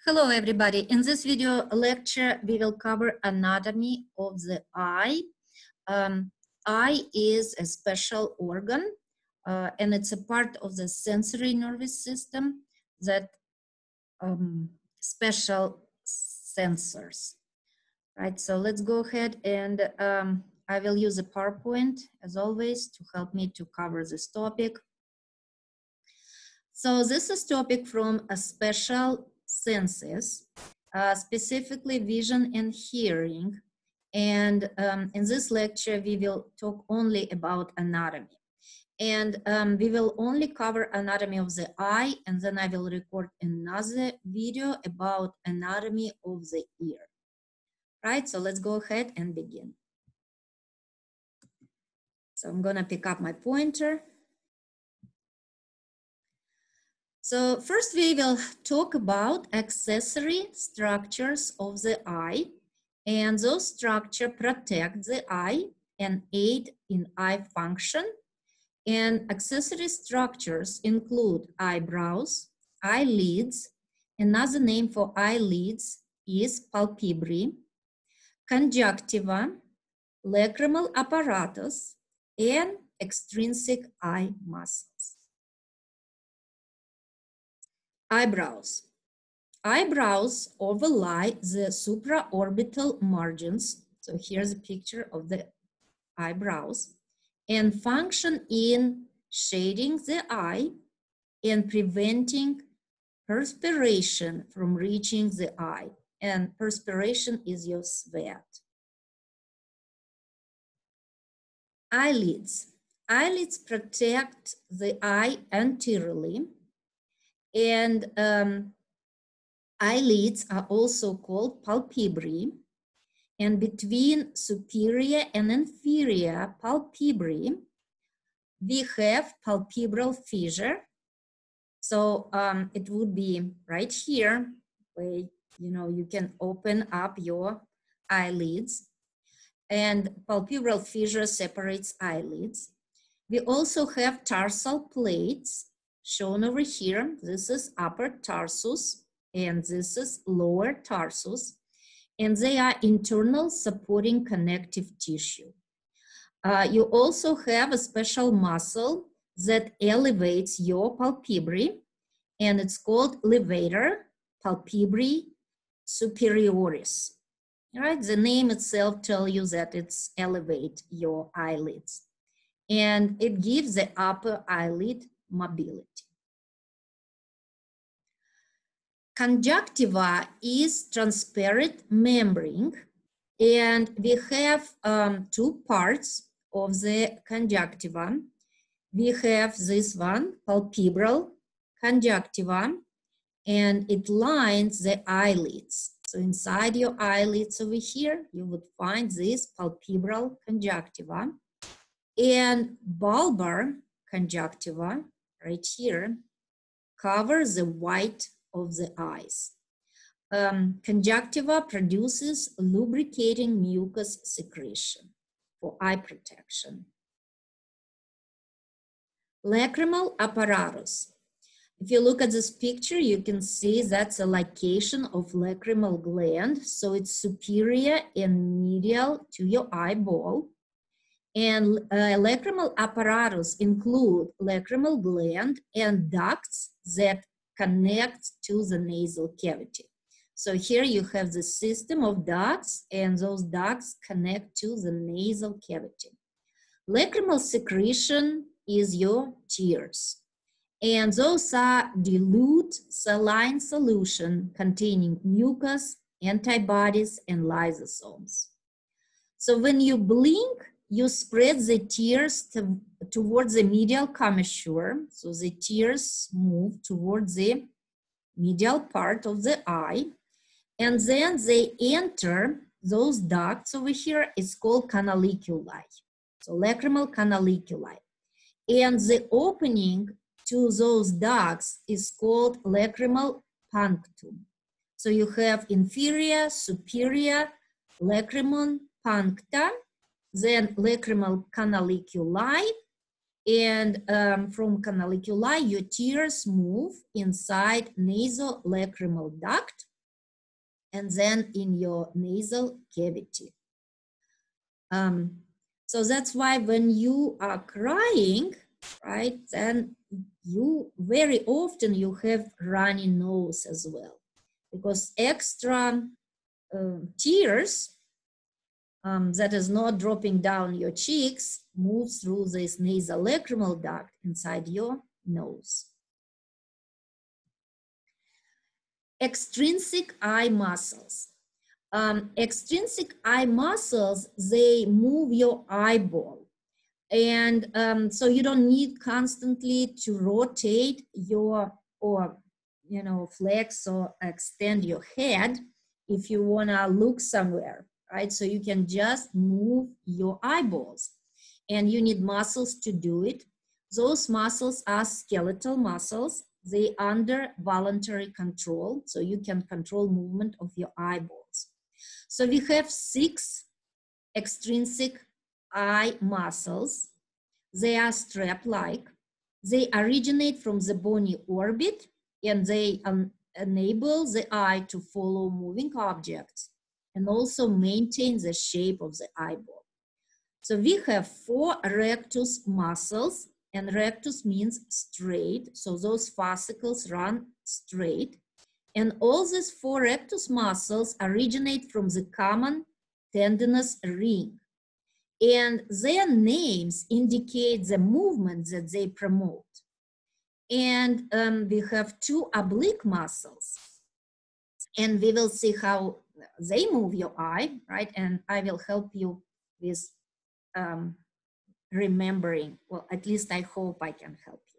Hello everybody. In this video lecture we will cover anatomy of the eye. Eye is a special organ and it's a part of the sensory nervous system that special sensors. Right, so let's go ahead and I will use a PowerPoint as always to help me to cover this topic. So this is topic from a special senses, specifically vision and hearing. And in this lecture, we will talk only about anatomy. And we will only cover anatomy of the eye, and then I will record another video about anatomy of the ear. Right, so let's go ahead and begin. So I'm gonna pick up my pointer. So first we will talk about accessory structures of the eye, and those structures protect the eye and aid in eye function. And accessory structures include eyebrows, eyelids. Another name for eyelids is palpebrae, conjunctiva, lacrimal apparatus, and extrinsic eye muscles. Eyebrows. Eyebrows overlie the supraorbital margins. So here's a picture of the eyebrows and function in shading the eye and preventing perspiration from reaching the eye. And perspiration is your sweat. Eyelids. Eyelids protect the eye anteriorly. And eyelids are also called palpebrae. And between superior and inferior palpebrae, we have palpebral fissure. So it would be right here where you can open up your eyelids. And palpebral fissure separates eyelids. We also have tarsal plates shown over here. This is upper tarsus and this is lower tarsus, and they are internal supporting connective tissue. You also have a special muscle that elevates your palpebrae, and it's called levator palpebrae superioris. All right, the name itself tells you that it's elevate your eyelids, and it gives the upper eyelid mobility. Conjunctiva is transparent membrane, and we have two parts of the conjunctiva. We have this one, palpebral conjunctiva, and it lines the eyelids. So inside your eyelids over here, you would find this palpebral conjunctiva, and bulbar conjunctiva right here covers the white of the eyes. Conjunctiva produces lubricating mucus secretion for eye protection. Lacrimal apparatus. If you look at this picture, you can see that's a location of lacrimal gland. So it's superior and medial to your eyeball. And lacrimal apparatus include lacrimal gland and ducts that connect to the nasal cavity. So here you have the system of ducts, and those ducts connect to the nasal cavity. Lacrimal secretion is your tears, and those are dilute saline solution containing mucus, antibodies, and lysosomes. So when you blink, you spread the tears towards the medial commissure. So the tears move towards the medial part of the eye, and then they enter those ducts over here. It's called canaliculi. So lacrimal canaliculi. And the opening to those ducts is called lacrimal punctum. So you have inferior, superior, lacrimal puncta, then lacrimal canaliculi, and from canaliculi, your tears move inside nasolacrimal duct, and then in your nasal cavity. So that's why when you are crying, right, then you very often you have runny nose as well, because extra tears that is not dropping down your cheeks moves through this nasal lacrimal duct inside your nose. Extrinsic eye muscles. Extrinsic eye muscles, they move your eyeball. And so you don't need constantly to rotate your, or, you know, flex or extend your head if you wanna look somewhere, right? So you can just move your eyeballs, and you need muscles to do it. Those muscles are skeletal muscles. They under voluntary control, so you can control movement of your eyeballs. So we have 6 extrinsic eye muscles. They are strap-like. They originate from the bony orbit, and they enable the eye to follow moving objects and also maintain the shape of the eyeball. So we have 4 rectus muscles, and rectus means straight. So those fascicles run straight. And all these 4 rectus muscles originate from the common tendinous ring. And their names indicate the movement that they promote. And we have 2 oblique muscles. And we will see how they move your eye, right? And I will help you with remembering. Well, at least I hope I can help you.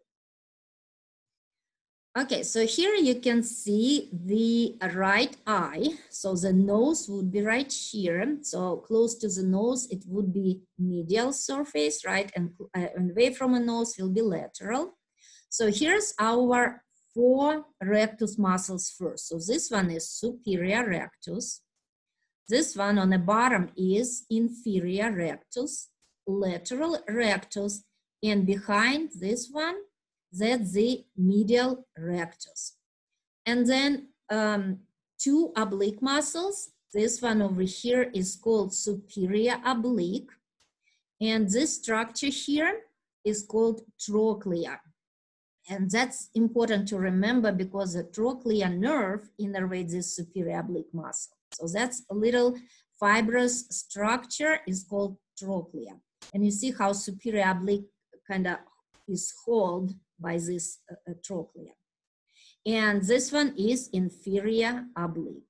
Okay, so here you can see the right eye. So the nose would be right here. So close to the nose, it would be medial surface, right? And away from a nose will be lateral. So here's our 4 rectus muscles first. So this one is superior rectus. This one on the bottom is inferior rectus, lateral rectus, and behind this one, that's the medial rectus. And then 2 oblique muscles. This one over here is called superior oblique. And this structure here is called trochlea. And that's important to remember because the trochlea nerve innervates this superior oblique muscle. So that's a little fibrous structure is called trochlea. And you see how superior oblique kind of is held by this trochlea. And this one is inferior oblique.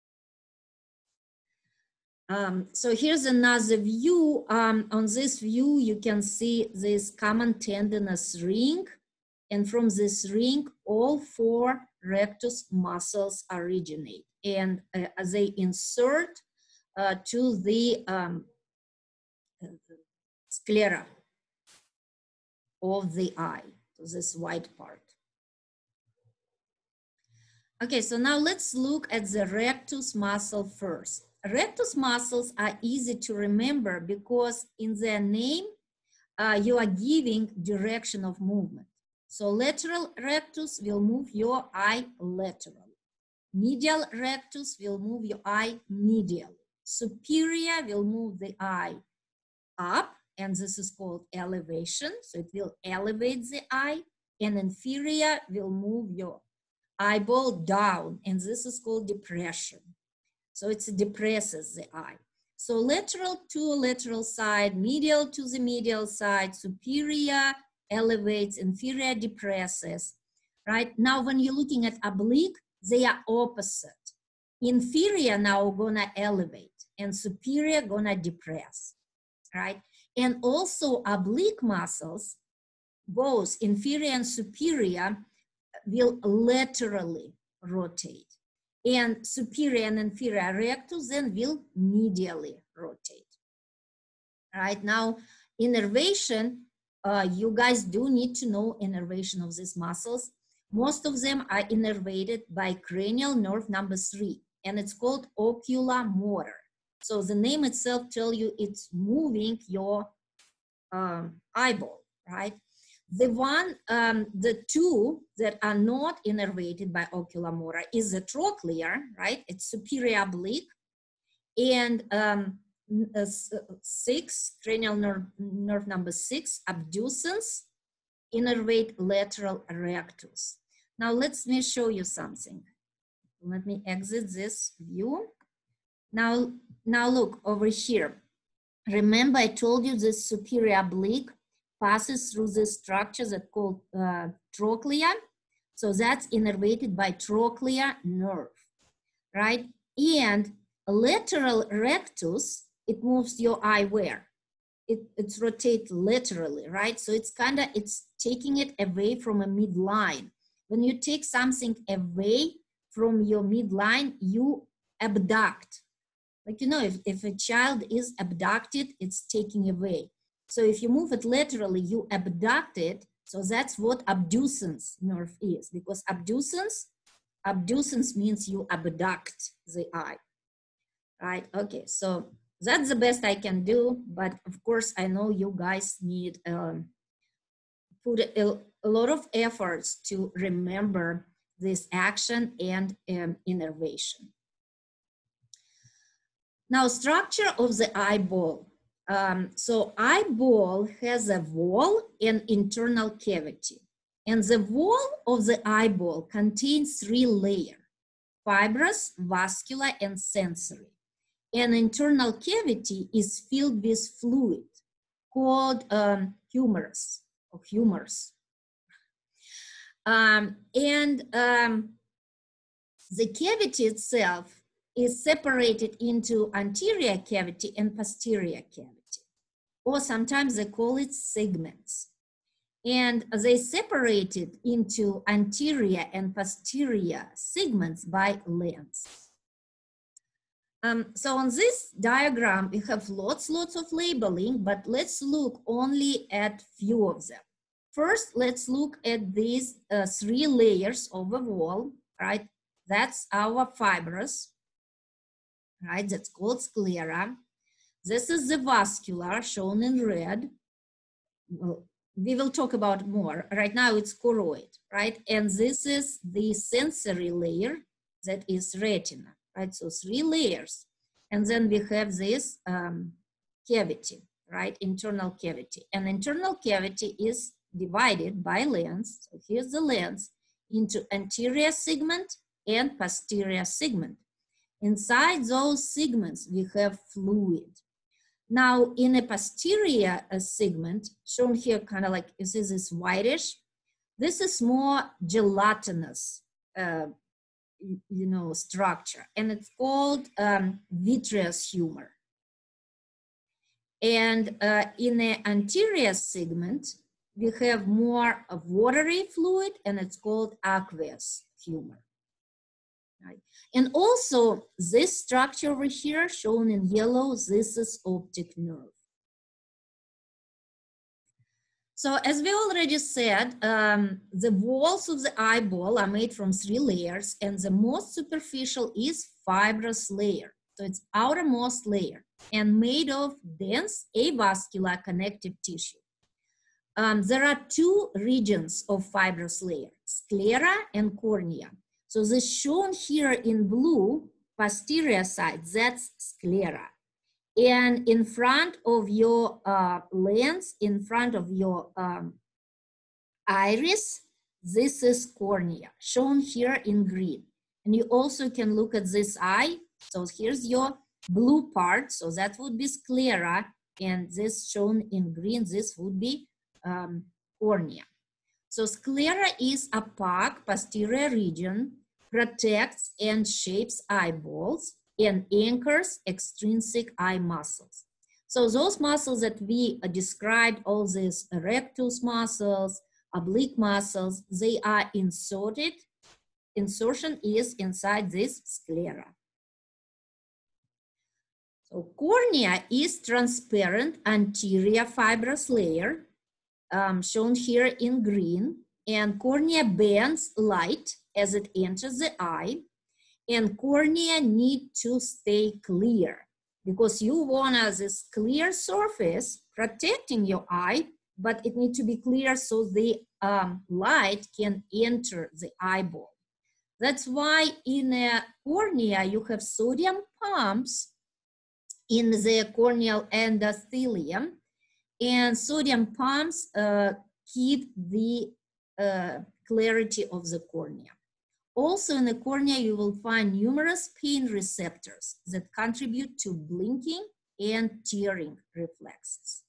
So here's another view. On this view, you can see this common tendinous ring. And from this ring, all 4 rectus muscles originate. And they insert to the sclera of the eye, this white part. Okay, so now let's look at the rectus muscle first. Rectus muscles are easy to remember because in their name, you are giving direction of movement. So lateral rectus will move your eye laterally. Medial rectus will move your eye medially. Superior will move the eye up, and this is called elevation. So it will elevate the eye. And inferior will move your eyeball down, and this is called depression. So it depresses the eye. So lateral to lateral side, medial to the medial side, superior elevates, inferior depresses, right? Now, when you're looking at oblique, they are opposite. Inferior now gonna elevate, and superior gonna depress, right? And also oblique muscles, both inferior and superior, will laterally rotate. And superior and inferior rectus then will medially rotate. Right now, innervation, you guys do need to know innervation of these muscles. Most of them are innervated by cranial nerve number 3, and it's called oculomotor. So the name itself tells you it's moving your eyeball, right? the two that are not innervated by oculomotor is the trochlea, right? It's superior oblique, and 6, cranial nerve number 6, abducens, innervate lateral rectus. Now let me show you something. Let me exit this view. Now look over here. Remember I told you this superior oblique passes through this structure that's called trochlea. So that's innervated by trochlea nerve, right? And lateral rectus, it moves your eye where? It's rotate laterally, right? So it's taking it away from a midline. When you take something away from your midline, you abduct. Like, you know, if a child is abducted, it's taking away. So if you move it laterally, you abduct it. So that's what abducens nerve is, because abducens means you abduct the eye, right? Okay, so that's the best I can do, but of course I know you guys need put a lot of efforts to remember this action and innervation. Now, structure of the eyeball. So eyeball has a wall and internal cavity. And the wall of the eyeball contains 3 layers: fibrous, vascular, and sensory. An internal cavity is filled with fluid called humors. The cavity itself is separated into anterior cavity and posterior cavity, or sometimes they call it segments. And they separated into anterior and posterior segments by lens. So on this diagram, we have lots of labeling, but let's look only at few of them. First, let's look at these 3 layers of the wall, right? That's our fibrous, right? That's called sclera. This is the vascular, shown in red. Well, we will talk about more. Right now it's choroid, right? And this is the sensory layer, that is retina, right? So 3 layers. And then we have this cavity, right? Internal cavity. And internal cavity is divided by lens. So here's the lens into anterior segment and posterior segment. Inside those segments, we have fluid. Now, in a posterior segment, shown here kind of like, you see this whitish, this is more gelatinous, you know, structure, and it's called vitreous humor. And in the anterior segment, we have more of watery fluid, and it's called aqueous humor. Right. And also this structure over here shown in yellow, this is optic nerve. So as we already said, the walls of the eyeball are made from 3 layers, and the most superficial is fibrous layer. So it's outermost layer and made of dense avascular connective tissue. There are 2 regions of fibrous layer, sclera and cornea. So this shown here in blue, posterior side, that's sclera. And in front of your lens, in front of your iris, this is cornea, shown here in green. And you also can look at this eye. So here's your blue part, so that would be sclera, and this shown in green, this would be cornea. So sclera is opaque posterior region, protects and shapes eyeballs, and anchors extrinsic eye muscles. So those muscles that we described, all these rectus muscles, oblique muscles, they are inserted. Insertion is inside this sclera. So cornea is transparent anterior fibrous layer, shown here in green, and cornea bends light as it enters the eye, and cornea need to stay clear because you want this clear surface protecting your eye but it needs to be clear so the light can enter the eyeball. That's why in a cornea you have sodium pumps in the corneal endothelium, and sodium pumps keep the clarity of the cornea. Also in the cornea you will find numerous pain receptors that contribute to blinking and tearing reflexes.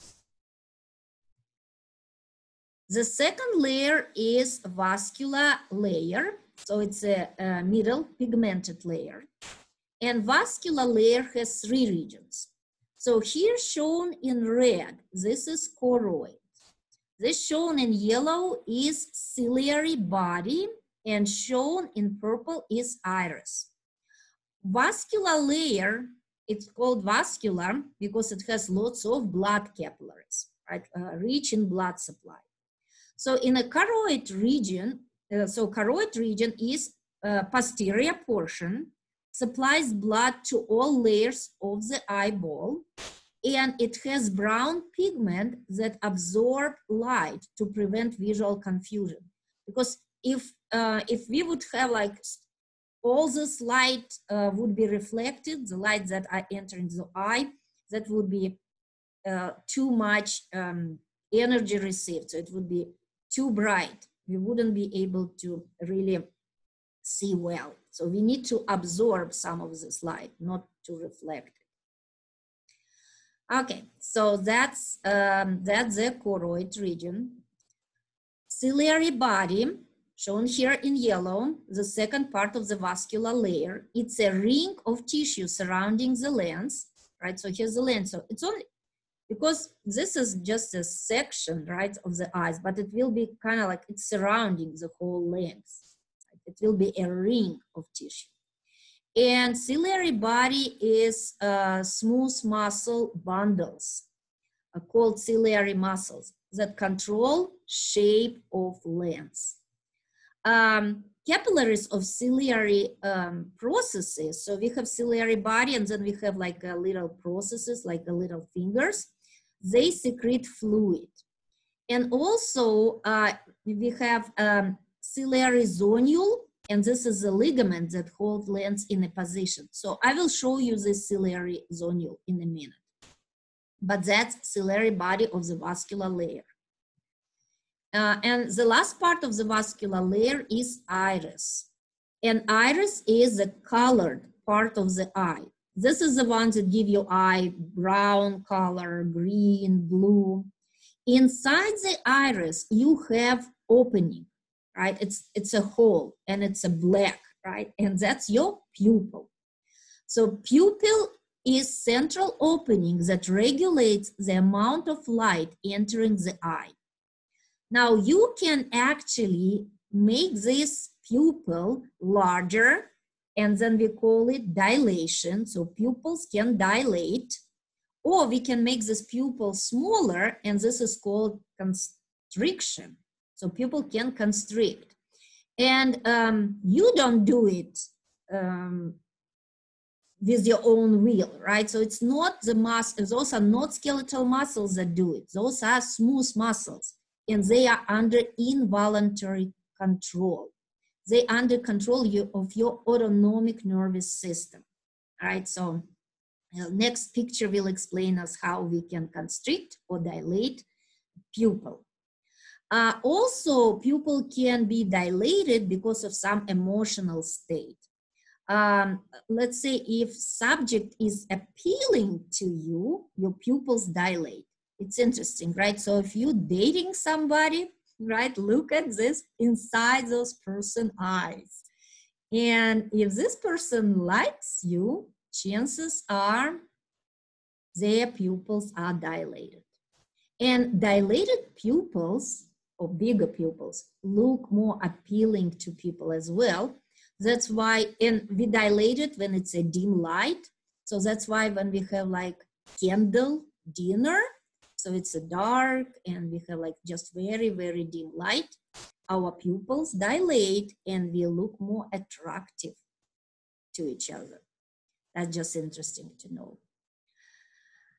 The second layer is vascular layer. So it's a middle pigmented layer. And vascular layer has 3 regions. So here shown in red, this is choroid. This shown in yellow is ciliary body, and shown in purple is iris. Vascular layer, it's called vascular because it has lots of blood capillaries, right? Rich in blood supply. So in a choroid region, choroid region is posterior portion, supplies blood to all layers of the eyeball, and it has brown pigment that absorb light to prevent visual confusion. Because if we would have like all this light would be reflected, the light that are entering the eye, that would be too much energy received. So it would be too bright. We wouldn't be able to really see well. So we need to absorb some of this light, not to reflect it. Okay, so that's the choroid region. Ciliary body, shown here in yellow, the second part of the vascular layer. It's a ring of tissue surrounding the lens, right? So here's the lens. So it's only, because this is just a section, right, of the eyes, but it will be kind of like it's surrounding the whole lens. It will be a ring of tissue. And ciliary body is smooth muscle bundles called ciliary muscles that control shape of lens. Capillaries of ciliary processes. So we have ciliary body, and then we have like little processes, like the little fingers. They secrete fluid. And also we have ciliary zonule, and this is a ligament that holds lens in a position. So I will show you this ciliary zonule in a minute. But that's ciliary body of the vascular layer. And the last part of the vascular layer is iris. And iris is the colored part of the eye. This is the one that give your eye brown color, green, blue. Inside the iris, you have opening, right? It's a hole, and it's a black, right? And that's your pupil. So pupil is central opening that regulates the amount of light entering the eye. Now you can actually make this pupil larger, and then we call it dilation. So pupils can dilate, or we can make this pupil smaller, and this is called constriction. So pupil can constrict. And you don't do it with your own will, right? So it's not the muscle, those are not skeletal muscles that do it. Those are smooth muscles, and they are under involuntary control. They under control of your autonomic nervous system, right? So next picture will explain us how we can constrict or dilate pupil. Also, pupil can be dilated because of some emotional state. Let's say if subject is appealing to you, your pupils dilate. It's interesting, right? So if you're dating somebody, right, look at this inside those person's eyes. And if this person likes you, chances are their pupils are dilated. And dilated pupils, or bigger pupils, look more appealing to people as well. That's why, and we dilate it when it's a dim light. So that's why when we have like candle dinner, so it's a dark and we have like just very, very dim light, our pupils dilate and we look more attractive to each other. That's just interesting to know.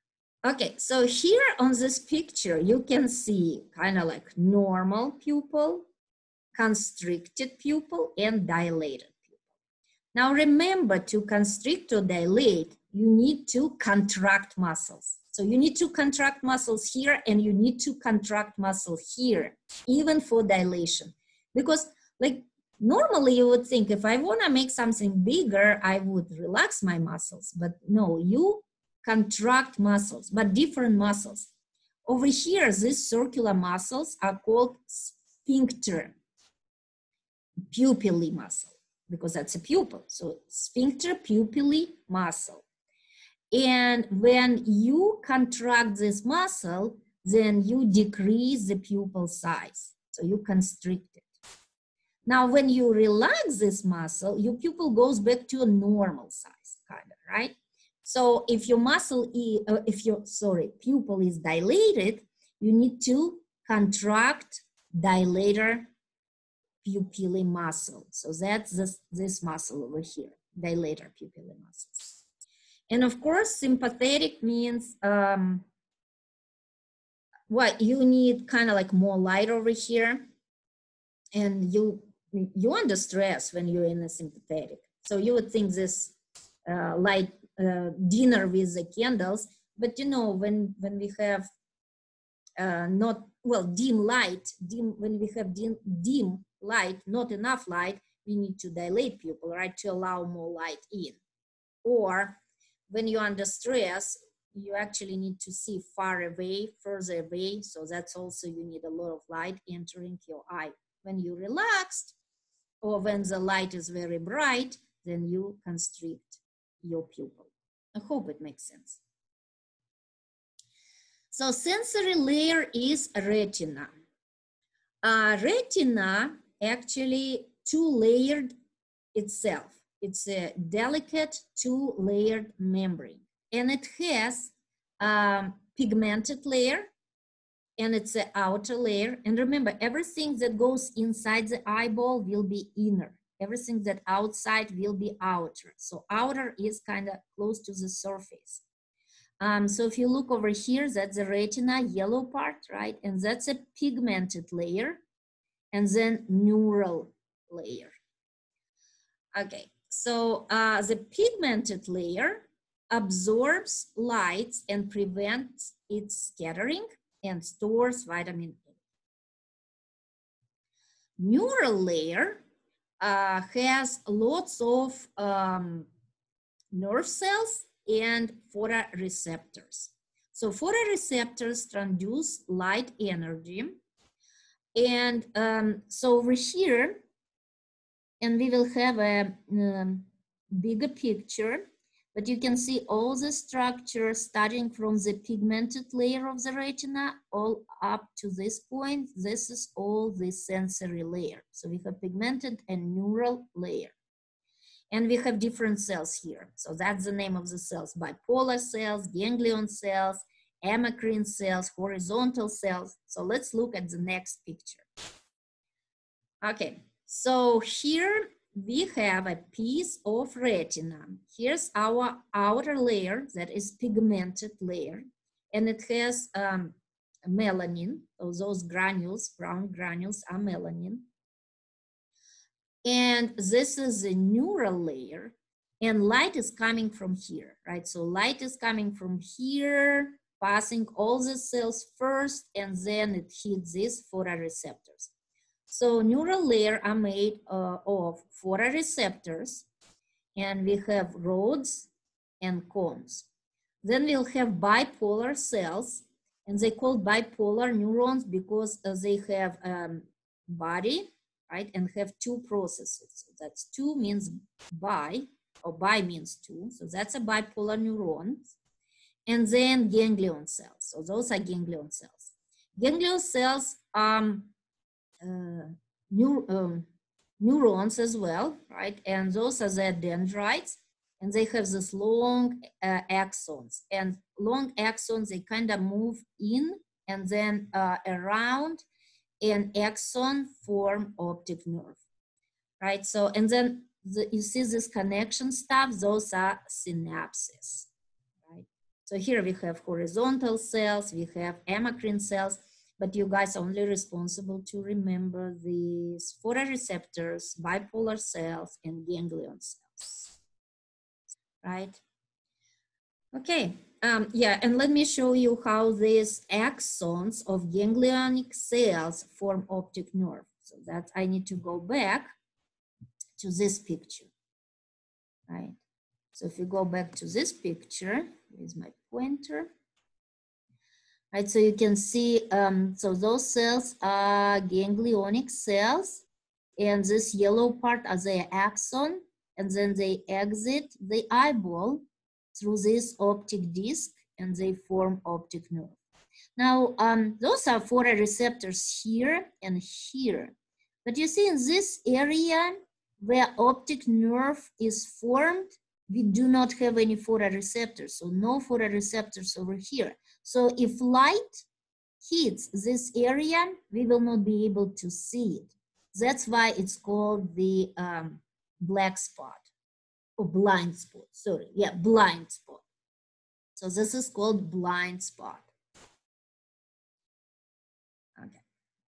Okay, so here on this picture, you can see kind of like normal pupil, constricted pupil, and dilated pupil. Now remember, to constrict or dilate, you need to contract muscles. So you need to contract muscles here and you need to contract muscles here, even for dilation. Because like normally you would think if I want to make something bigger, I would relax my muscles. But no, you contract muscles, but different muscles. Over here, these circular muscles are called sphincter pupillae muscle, because that's a pupil. So sphincter pupillae muscle. And when you contract this muscle, then you decrease the pupil size. So you constrict it. Now, when you relax this muscle, your pupil goes back to a normal size, kind of, right? So if your pupil is dilated, you need to contract dilator pupillae muscle. So that's this muscle over here, dilator pupillae muscles. And of course, sympathetic means what you need kind of like more light over here, and you're under stress when you're in a sympathetic. So you would think this light dinner with the candles, but you know, when we have dim light, when we have dim light, not enough light, we need to dilate pupil, right, to allow more light in. Or when you're under stress, you actually need to see far away, further away. So that's also, you need a lot of light entering your eye. When you're relaxed, or when the light is very bright, then you constrict your pupil. I hope it makes sense. So sensory layer is retina. Retina actually two-layered itself. It's a delicate two-layered membrane, and it has a pigmented layer, and it's an outer layer. And remember, everything that goes inside the eyeball will be inner. Everything that outside will be outer. So outer is kind of close to the surface. So if you look over here, that's the retina, yellow part, right? And that's a pigmented layer, and then neural layer. Okay, so the pigmented layer absorbs light and prevents its scattering and stores vitamin A. Neural layer has lots of nerve cells and photoreceptors. So photoreceptors transduce light energy. And so over here, and we will have a bigger picture, but you can see all the structure starting from the pigmented layer of the retina all up to this point. This is all the sensory layer. So we have pigmented and neural layer. And we have different cells here. So that's the name of the cells: bipolar cells, ganglion cells, amacrine cells, horizontal cells. So let's look at the next picture. Okay, so here we have a piece of retina. Here's our outer layer, that is pigmented layer, and it has melanin. So those granules, brown granules, are melanin. And this is the neural layer, and light is coming from here, right? So light is coming from here, passing all the cells first, and then it hits these photoreceptors. So neural layer are made of photoreceptors, and we have rods and cones. Then we'll have bipolar cells, and they called bipolar neurons because they have body, right, and have two processes. So that's two means bi, or bi means two. So that's a bipolar neuron. And then ganglion cells. So those are ganglion cells. Ganglion cells neurons as well, right? And those are the dendrites, and they have this long axons. And long axons, they kind of move in and then around an axon form optic nerve, right? So, and then you see this connection stuff, those are synapses, right? So here we have horizontal cells, we have amacrine cells, but you guys are only responsible to remember these photoreceptors, bipolar cells, and ganglion cells, right? Okay, yeah, and let me show you how these axons of ganglionic cells form optic nerve. So that I need to go back to this picture, right? So if you go back to this picture, here's my pointer. Right, so you can see, so those cells are ganglionic cells, and this yellow part are their axon, and then they exit the eyeball through this optic disc, and they form optic nerve. Now, those are photoreceptors here and here, but you see in this area where optic nerve is formed, we do not have any photoreceptors, so no photoreceptors over here. So if light hits this area, we will not be able to see it. That's why it's called the black spot or blind spot. Sorry, yeah, blind spot. So this is called blind spot. Okay.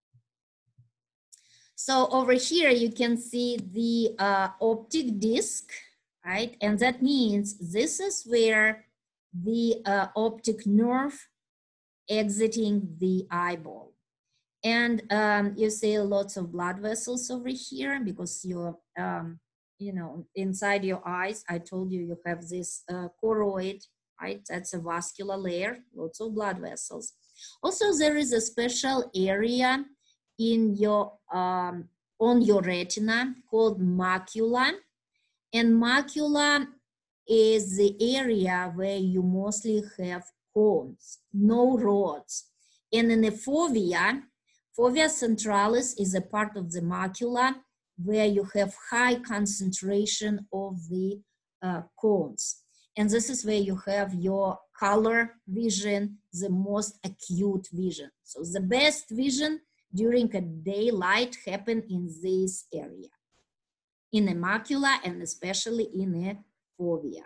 So over here you can see the optic disc, right? And that means this is where the optic nerve exiting the eyeball. And you see lots of blood vessels over here because you're, you know, inside your eyes, I told you you have this choroid, right? That's a vascular layer, lots of blood vessels. Also, there is a special area in your, on your retina called macula. And macula is the area where you mostly have cones, no rods. And in the fovea, fovea centralis is a part of the macula where you have high concentration of the cones. And this is where you have your color vision, the most acute vision. So the best vision during a daylight happen in this area, in the macula and especially in the fovea.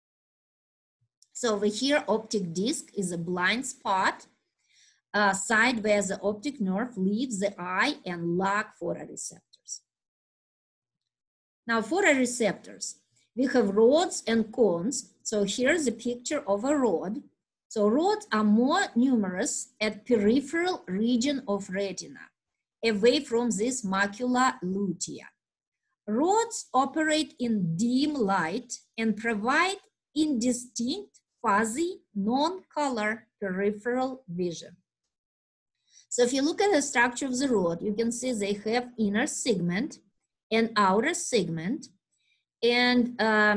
So over here, optic disc is a blind spot, side where the optic nerve leaves the eye and lack photoreceptors. Now photoreceptors, we have rods and cones. So here's a picture of a rod. So rods are more numerous at peripheral region of retina, away from this macula lutea. Rods operate in dim light and provide indistinct, fuzzy, non-color peripheral vision. So if you look at the structure of the rod, you can see they have inner segment and outer segment. And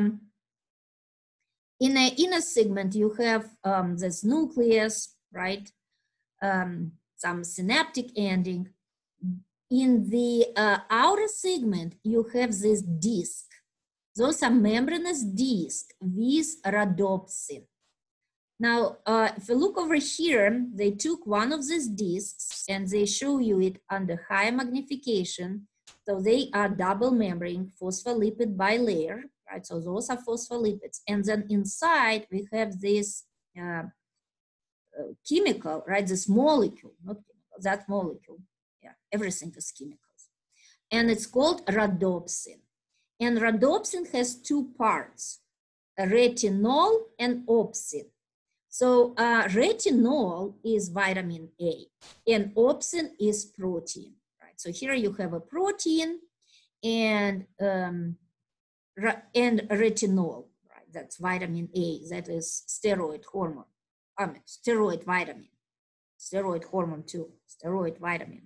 in the inner segment, you have this nucleus, right? Some synaptic ending. In the outer segment, you have this disc. Those are membranous discs with rhodopsin. Now, if you look over here, they took one of these discs and they show you it under high magnification. So they are double membrane phospholipid bilayer, right? So those are phospholipids. And then inside we have this chemical, right? This molecule, not chemical, that molecule. Yeah, everything is chemicals. And it's called rhodopsin. And rhodopsin has two parts, retinol and opsin. So retinol is vitamin A and opsin is protein, right? So here you have a protein and retinol, right? That's vitamin A, that is steroid hormone, steroid vitamin, steroid hormone too, steroid vitamin.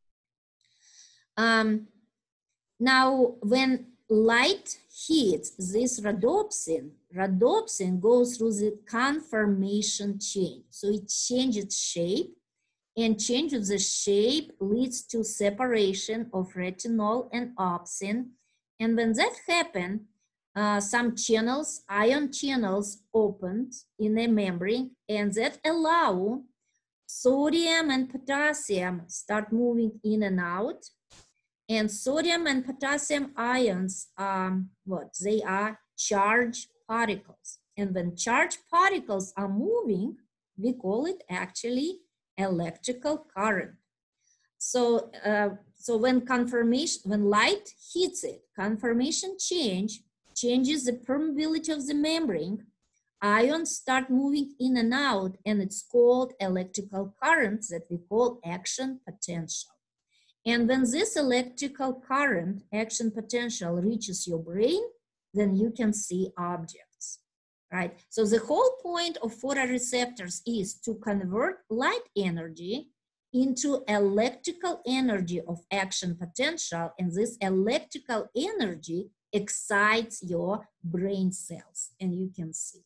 Now, when light hits this rhodopsin, rhodopsin goes through the conformation chain. So it changes shape, and change of the shape leads to separation of retinol and opsin. And when that happens, some channels, ion channels opened in the membrane, and that allow sodium and potassium start moving in and out. And sodium and potassium ions are what? They are charged particles. And when charged particles are moving, we call it actually electrical current. So, when light hits it, conformation changes the permeability of the membrane. Ions start moving in and out, and it's called electrical current that we call action potential. And when this electrical current, action potential, reaches your brain, then you can see objects, right? So the whole point of photoreceptors is to convert light energy into electrical energy of action potential, and this electrical energy excites your brain cells, and you can see.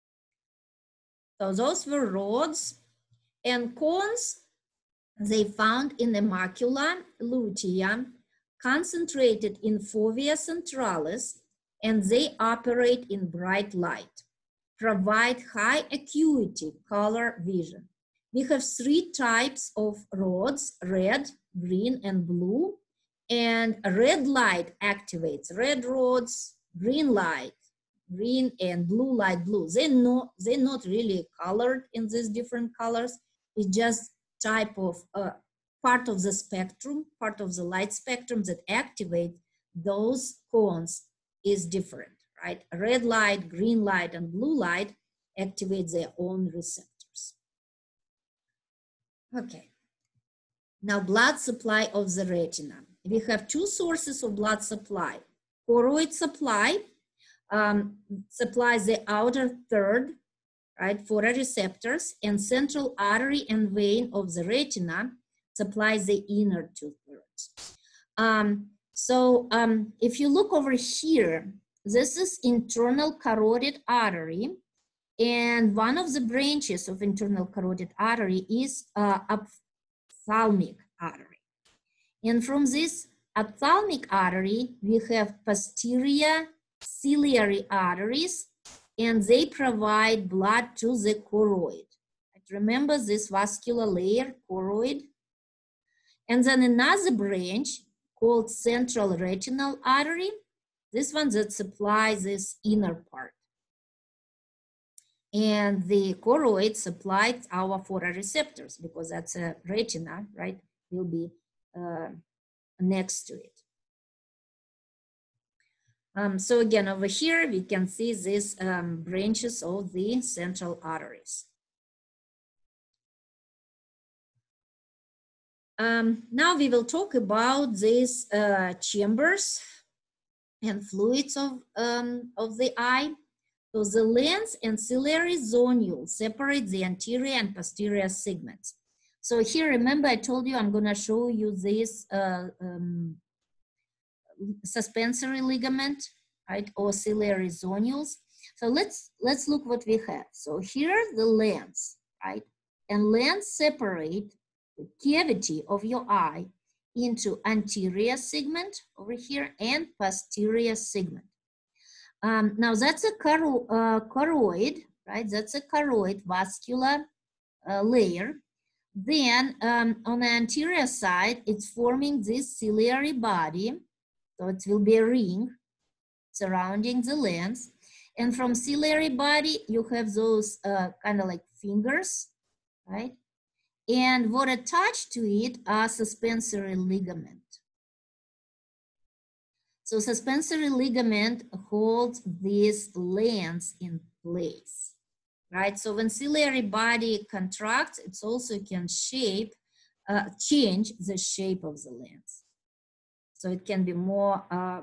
So those were rods and cones they found in the macula lutea, concentrated in fovea centralis, and they operate in bright light, provide high acuity color vision. We have 3 types of rods: red, green, and blue. And red light activates red rods, green light, green, and blue light, blue. They're not really colored in these different colors. It's just type of part of the spectrum, part of the light spectrum that activate those cones is different, right? Red light, green light, and blue light activate their own receptors. Okay. Now, blood supply of the retina. We have 2 sources of blood supply. Choroid supply supplies the outer third, right, photoreceptors, and central artery and vein of the retina supplies the inner 2/3. If you look over here, this is internal carotid artery, and one of the branches of internal carotid artery is ophthalmic artery. And from this ophthalmic artery, we have posterior ciliary arteries, and they provide blood to the choroid. Remember this vascular layer, choroid? And then another branch called central retinal artery, this one that supplies this inner part. And the choroid supplies our photoreceptors, because that's a retina, right? Will be next to it. So again, over here, we can see these branches of the central arteries. Now we will talk about these chambers and fluids of the eye. So the lens and ciliary zonule separate the anterior and posterior segments. So here, remember I told you I'm gonna show you this suspensory ligament, right, or ciliary zonules. So let's look what we have. So here the lens, right, and lens separate the cavity of your eye into anterior segment over here and posterior segment. Now that's a choroid, right? That's a choroid vascular layer. Then on the anterior side, it's forming this ciliary body. So it will be a ring surrounding the lens. And from ciliary body, you have those kind of like fingers, right? And what attached to it are suspensory ligament. So suspensory ligament holds this lens in place, right? So when ciliary body contracts, it also can change the shape of the lens. So it can be more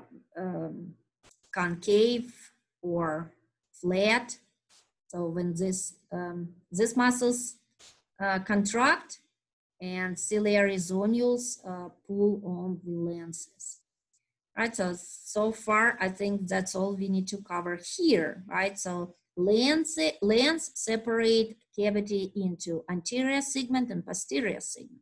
concave or flat. So when these muscles contract and ciliary zonules pull on the lenses. Right, so far I think that's all we need to cover here, right? So lens separate cavity into anterior segment and posterior segment.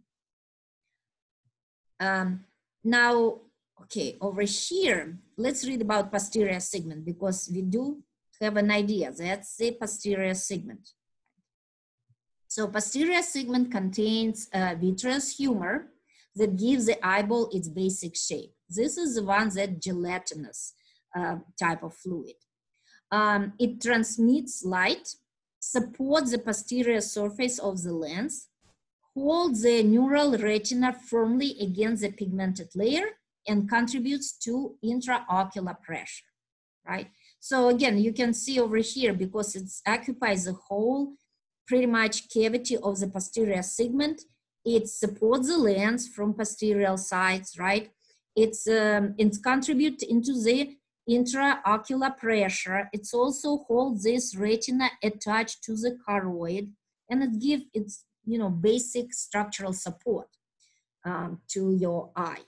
Now, okay, over here, let's read about posterior segment, because we do have an idea. That's the posterior segment. So posterior segment contains vitreous humor that gives the eyeball its basic shape. This is the one that gelatinous type of fluid. It transmits light, supports the posterior surface of the lens, holds the neural retina firmly against the pigmented layer, and contributes to intraocular pressure, right? So again, you can see over here, because it occupies the whole pretty much cavity of the posterior segment, it supports the lens from posterior sides, right? It's contribute into the intraocular pressure. It's also holds this retina attached to the choroid, and it gives its basic structural support to your eye.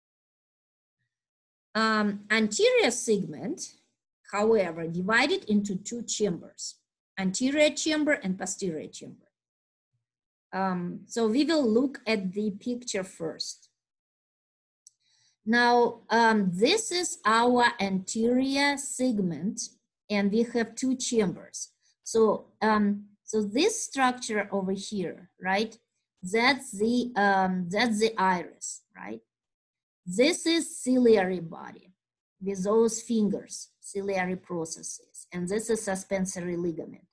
Anterior segment, however, divided into two chambers: anterior chamber and posterior chamber. So we will look at the picture first. Now, this is our anterior segment, and we have two chambers. So, so this structure over here, right? That's the iris, right? This is ciliary body with those fingers, ciliary processes, and this is suspensory ligament.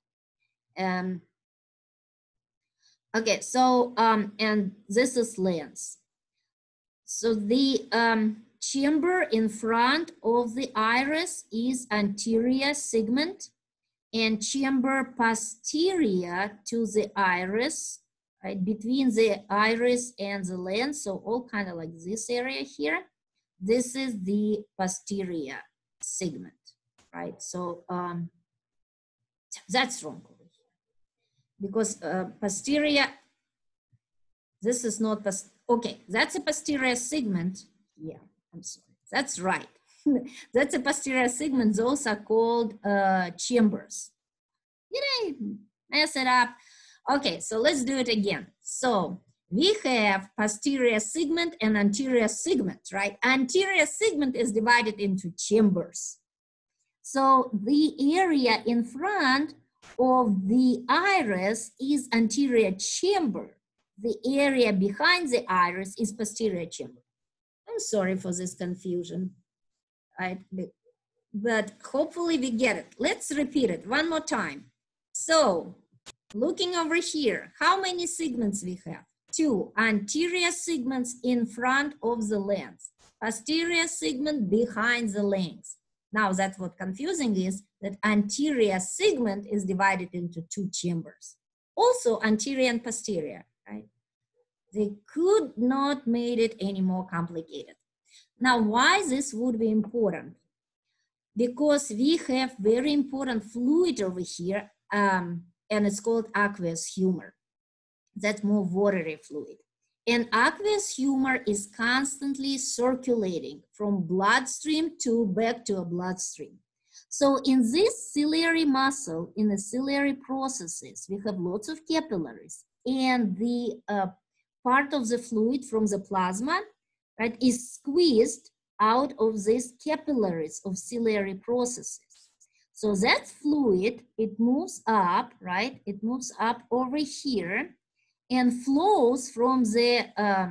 Okay, so and this is lens. So the chamber in front of the iris is anterior segment, and chamber posterior to the iris, right, between the iris and the lens, so all kind of like this area here, this is the posterior segment, right? So that's wrong over here, because posterior, this is not, okay, that's a posterior segment. Yeah, I'm sorry, that's right. That's a posterior segment. Those are called chambers. Did I mess it up? Okay, so let's do it again. So we have posterior segment and anterior segment, right? Anterior segment is divided into chambers. So the area in front of the iris is anterior chamber. The area behind the iris is posterior chamber. I'm sorry for this confusion, right? But hopefully we get it. Let's repeat it one more time. So looking over here, how many segments we have? Two anterior segments in front of the lens, posterior segment behind the lens. Now that's what confusing is, that anterior segment is divided into two chambers. Also anterior and posterior, right? They could not made it any more complicated. Now, why this would be important? Because we have very important fluid over here, and it's called aqueous humor. That's more watery fluid. And aqueous humor is constantly circulating from bloodstream to back to a bloodstream. So in this ciliary muscle, in the ciliary processes, we have lots of capillaries, and the part of the fluid from the plasma, right, is squeezed out of these capillaries of ciliary processes. So that fluid, it moves up, right? It moves up over here and flows from the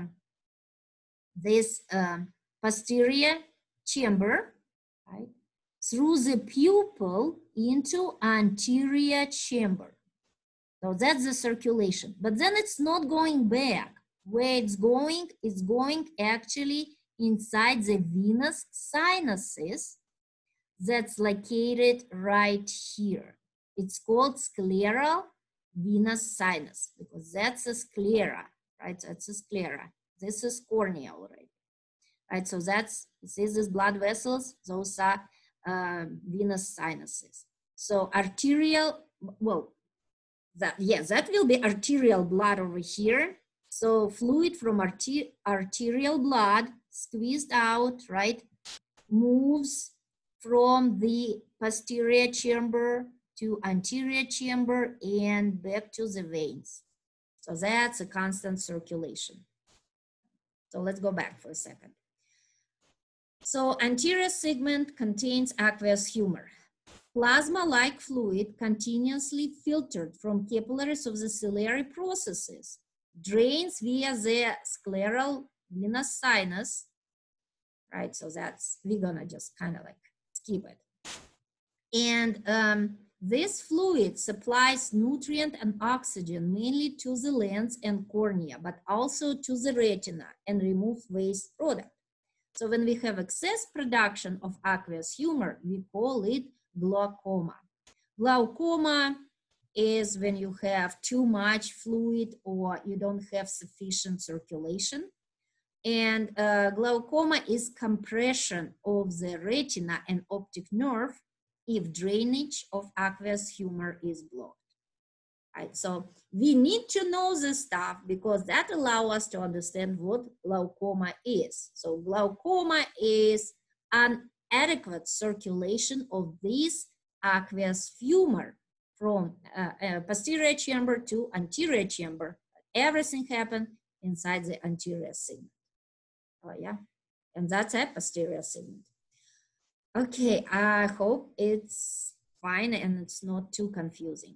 posterior chamber, right, through the pupil into anterior chamber. So that's the circulation. But then it's not going back. Where it's going actually inside the venous sinuses that's located right here. It's called scleral venous sinus, because that's a sclera, right? That's a sclera. This is cornea already, right? So this is blood vessels. Those are venous sinuses. So arterial, well, that will be arterial blood over here. So fluid from arterial blood squeezed out, right, moves from the posterior chamber to anterior chamber and back to the veins. So that's a constant circulation. So let's go back for a second. So anterior segment contains aqueous humor. Plasma-like fluid continuously filtered from capillaries of the ciliary processes drains via the scleral venous sinus, right? So that's, we're gonna just kind of like skip it. And this fluid supplies nutrient and oxygen mainly to the lens and cornea, but also to the retina and removes waste product. So when we have excess production of aqueous humor, we call it glaucoma. Glaucoma is when you have too much fluid or you don't have sufficient circulation. And glaucoma is compression of the retina and optic nerve if drainage of aqueous humor is blocked. Right, so we need to know this stuff because that allows us to understand what glaucoma is. So glaucoma is inadequate circulation of this aqueous humor from posterior chamber to anterior chamber. Everything happened inside the anterior segment. Oh yeah, and that's a posterior segment. Okay, I hope it's fine and it's not too confusing.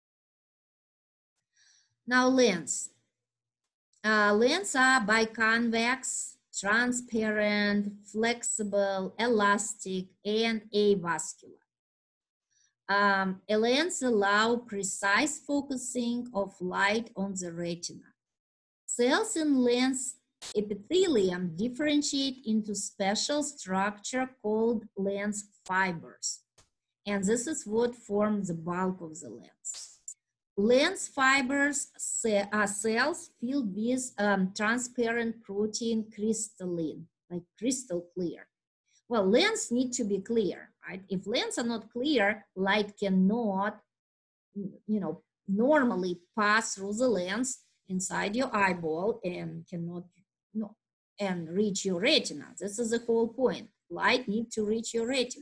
Now lens. Lens are biconvex, transparent, flexible, elastic, and avascular. A lens allows precise focusing of light on the retina. Cells in lens epithelium differentiate into special structure called lens fibers. And this is what forms the bulk of the lens. Lens fibers are cells filled with transparent protein crystalline, like crystal clear. Well, lenses need to be clear, right? If lenses are not clear, light cannot, normally pass through the lens inside your eyeball and cannot, and reach your retina. This is the whole point. Light needs to reach your retina.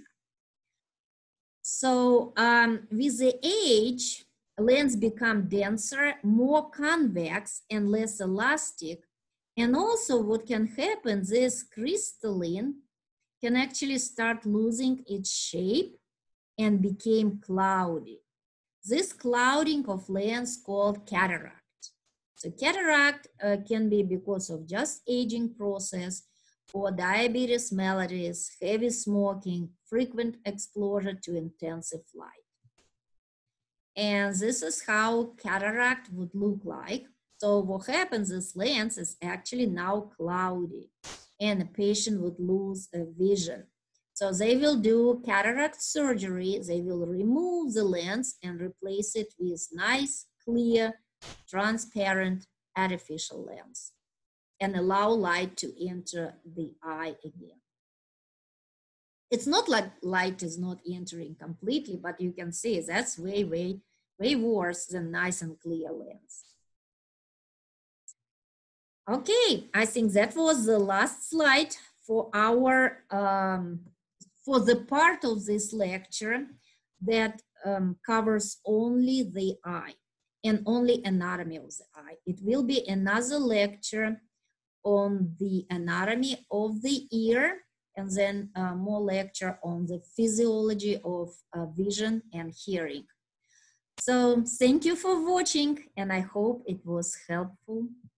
So with the age, lens become denser, more convex, and less elastic. And also what can happen, this crystalline can actually start losing its shape and became cloudy. This clouding of lens called cataract. So cataract can be because of just aging process or diabetes mellitus, heavy smoking, frequent exposure to intensive light. And this is how cataract would look like. So what happens is lens is actually now cloudy and the patient would lose a vision. So they will do cataract surgery. They will remove the lens and replace it with nice, clear, transparent, artificial lens and allow light to enter the eye again. It's not like light is not entering completely, but you can see that's way worse than nice and clear lens. Okay, I think that was the last slide for our, for the part of this lecture that covers only the eye and only anatomy of the eye. It will be another lecture on the anatomy of the ear and then more lecture on the physiology of vision and hearing. So thank you for watching and I hope it was helpful.